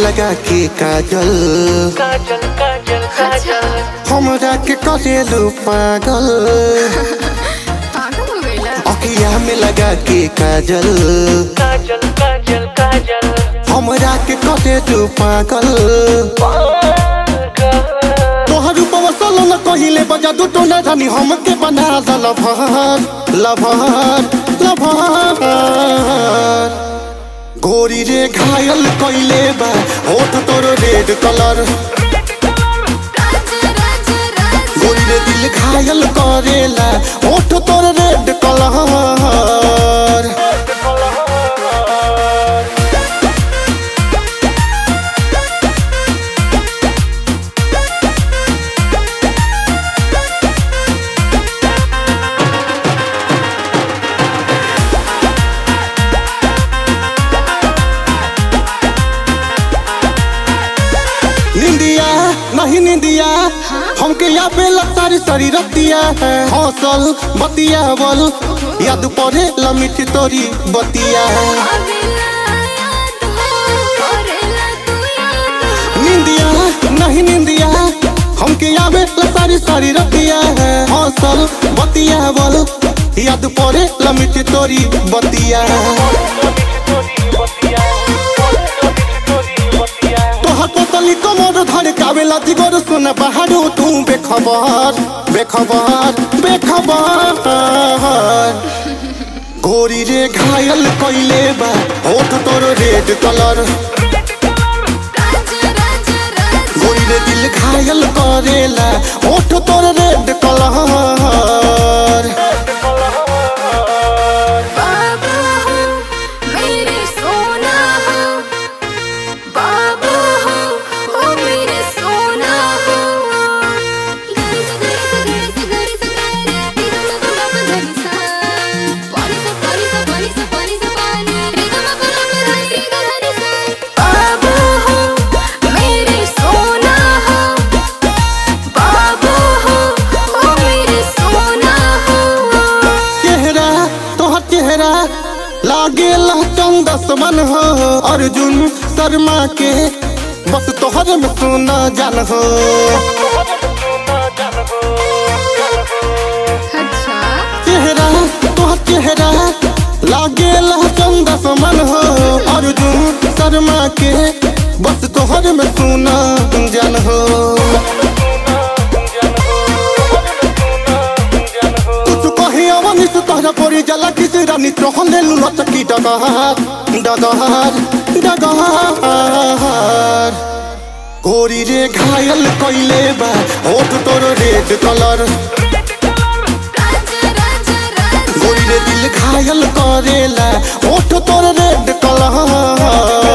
लगा के काजल काजल काजल काजल हमरा के करेलू पागल पागल हो गईला। अखिया में लगा के काजल काजल काजल काजल हमरा के करेलू पागल तोहर रूपवा सोलो न कहिले बजा दू टोना रानी हमके बना द लभर लभर लभर गोरी रे घायल कइले बा होठ तोर रेड कलर गोरी रे दिल घायल करेला होठ तोर रेड कलर निंदिया नहीं निंदिया हमके यहाँ पे सारी सारी रतिया है हौसल बतिया बल याद पड़े लमिट तोरी बतिया निंदिया नहीं निंदिया हमके यहाँ पे सारी सारी रतिया है हौसल बतिया बल याद पड़े लमिट तोरी बतिया तली कमर धर कावेला दिगोर सुन बहारू तू बेखबर बेखबर बेखबर गोरी रे घायल कइले बा होठ तोर रेड कलर गोरी रे दिल घायल करेला होठ तोर रेड कलर लागेला चंदस मन हो अर्जुन शर्मा के बस तोहर में सोना जान हो चेहरा तोहर चेहरा लागेला चंदस मन हो अर्जुन शर्मा के बस तोहर में सोना जान हो अवनिश तोहरा परी जला किसी रानी तोहने लुलो चकी डगहार डगहार डगहार गोरी रे घायल कइले बा होठ तोर रेड कलर गोरी रे दिल घायल करेला होठ तोर रेड कलर